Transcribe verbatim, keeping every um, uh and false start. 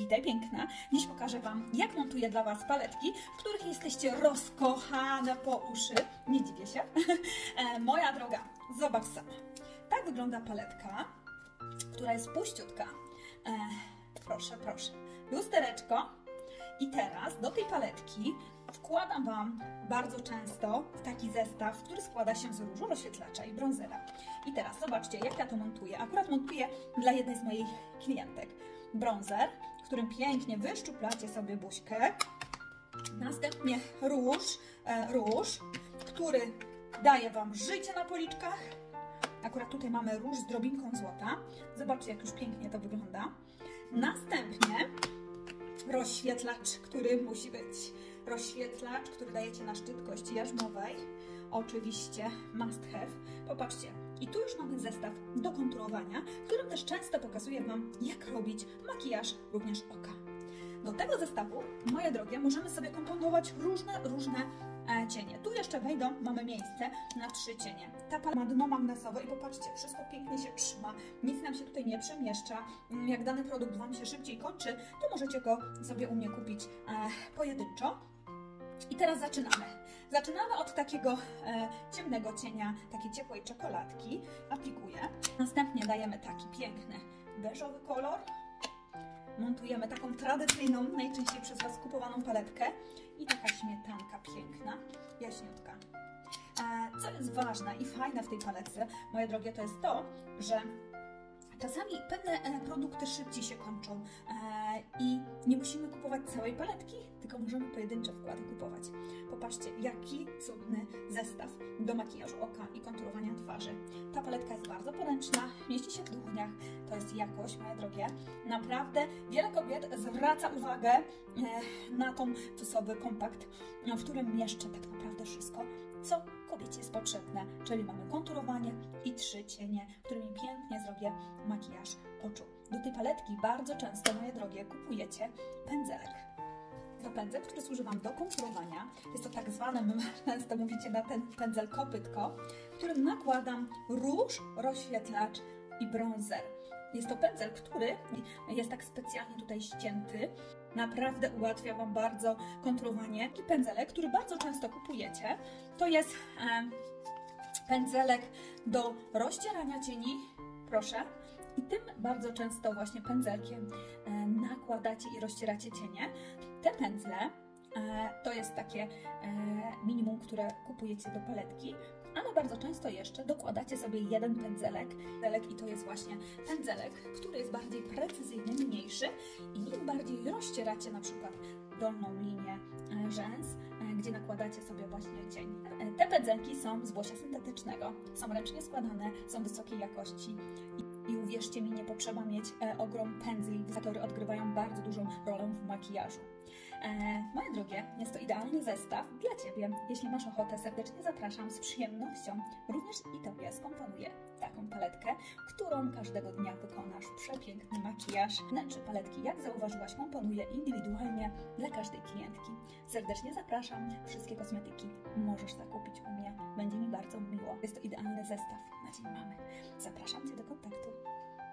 Witaj piękna! Dziś pokażę Wam, jak montuję dla Was paletki, w których jesteście rozkochane po uszy. Nie dziwię się. Moja droga, zobacz sama. Tak wygląda paletka, która jest puściutka. E, proszę, proszę. Lustereczko. I teraz do tej paletki wkładam Wam bardzo często taki zestaw, który składa się z różu, rozświetlacza i brązera. I teraz zobaczcie, jak ja to montuję. Akurat montuję dla jednej z moich klientek brązer, którym pięknie wyszczuplacie sobie buźkę. Następnie róż, e, róż, który daje Wam życie na policzkach. Akurat tutaj mamy róż z drobinką złota. Zobaczcie, jak już pięknie to wygląda. Następnie rozświetlacz, który musi być. Rozświetlacz, który dajecie na szczyt kości jarzmowej. Oczywiście must have. Popatrzcie, i tu już mamy zestaw do konturowania, w którym też często pokazuję Wam, jak robić makijaż również oka. Do tego zestawu, moje drogie, możemy sobie komponować różne, różne e, cienie. Tu jeszcze wejdą, mamy miejsce na trzy cienie. Ta paleta ma dno magnesowe i popatrzcie, wszystko pięknie się trzyma, nic nam się tutaj nie przemieszcza. Jak dany produkt Wam się szybciej kończy, to możecie go sobie u mnie kupić e, pojedynczo. I teraz zaczynamy. Zaczynamy od takiego e, ciemnego cienia, takiej ciepłej czekoladki. Aplikuję. Następnie dajemy taki piękny beżowy kolor. Montujemy taką tradycyjną, najczęściej przez Was kupowaną paletkę. I taka śmietanka piękna, jaśniutka. E, co jest ważne i fajne w tej paletce, moje drogie, to jest to, że czasami pewne produkty szybciej się kończą e, i nie musimy kupować całej paletki, tylko możemy pojedyncze wkłady kupować. Popatrzcie, jaki cudny zestaw do makijażu oka i konturowania twarzy. Ta paletka jest bardzo poręczna, mieści się w dłoniach, to jest jakość, moje drogie. Naprawdę wiele kobiet zwraca uwagę e, na tą sobie kompakt, w którym mieszczę tak naprawdę wszystko, co kobiecie jest potrzebne, czyli mamy konturowanie i trzy cienie, którymi pięknie zrobię makijaż oczu. Do tej paletki bardzo często, moje drogie, kupujecie pędzelek. To pędzel, który służy Wam do konturowania. Jest to tak zwane, my często mówicie na ten pędzel kopytko, którym nakładam róż, rozświetlacz i brązer. Jest to pędzel, który jest tak specjalnie tutaj ścięty. Naprawdę ułatwia Wam bardzo konturowanie. I pędzelek, który bardzo często kupujecie, to jest e, pędzelek do rozcierania cieni, proszę. I tym bardzo często właśnie pędzelkiem e, nakładacie i rozcieracie cienie. Te pędzle e, to jest takie e, minimum, które kupujecie do paletki. Ale bardzo często jeszcze dokładacie sobie jeden pędzelek. I to jest właśnie pędzelek, który jest bardziej precyzyjny, mniejszy i im bardziej rozcieracie na przykład dolną linię rzęs, gdzie nakładacie sobie właśnie cień. Te pędzelki są z włosia syntetycznego, są ręcznie składane, są wysokiej jakości. I uwierzcie mi, nie potrzeba mieć e, ogrom pędzli, które odgrywają bardzo dużą rolę w makijażu. E, moje drogie, jest to idealny zestaw dla Ciebie. Jeśli masz ochotę, serdecznie zapraszam, z przyjemnością również i Tobie skomponuję taką paletkę, którą każdego dnia wykonasz przepiękny makijaż. Wnętrze paletki, jak zauważyłaś, komponuję indywidualnie dla każdej klientki. Serdecznie zapraszam, wszystkie kosmetyki możesz zakupić u mnie, będzie mi bardzo miło. Jest to idealny zestaw na dzień mamy. Zapraszam Cię do kontaktu.